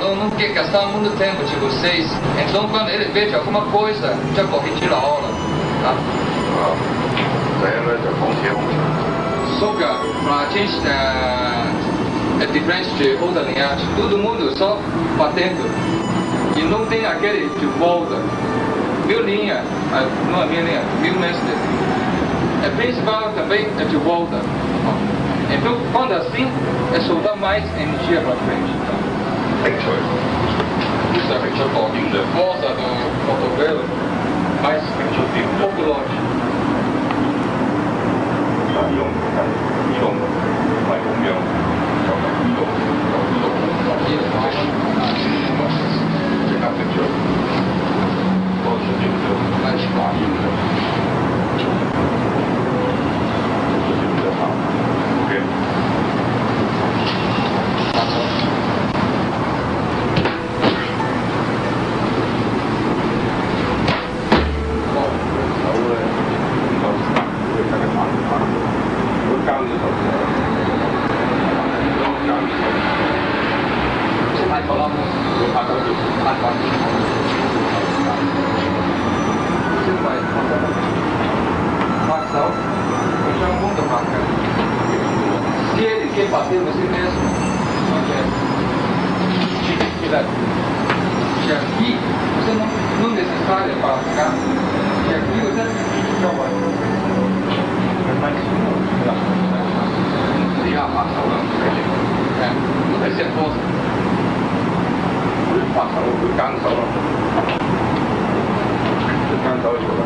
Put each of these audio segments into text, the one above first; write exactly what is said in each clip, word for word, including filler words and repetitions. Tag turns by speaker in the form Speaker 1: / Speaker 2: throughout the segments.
Speaker 1: não, não quer gastar muito tempo de vocês. Então, quando ele veja alguma coisa, já corrigir a hora. Tá? Só que para a gente é, é diferente de outra linhagem. Todo mundo só batendo. E não tem aquele de volta. Mil linha, não é minha linha, mil mestres. É principal também é de volta. Então, quando assim, é soltar mais energia para frente. Isso é feito de força do cotovelo, mais um pouco longe. Se ele quer bater você mesmo, se aqui você não, não necessário para ficar, se aqui você já vai. Não vai ser força. Ele cansa lá. Ele cansa lá.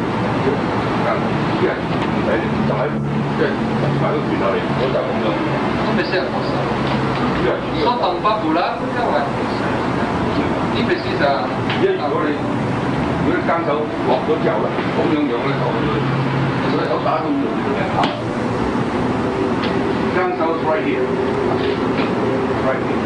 Speaker 1: Não precisa forçar. Só tampar por lá já vai. Nem precisa. Nếu căng sâu, gọt đốt dầu là cũng dùng dụng lên thôi. Rồi nó đá không được. Căng sâu right here. Right here.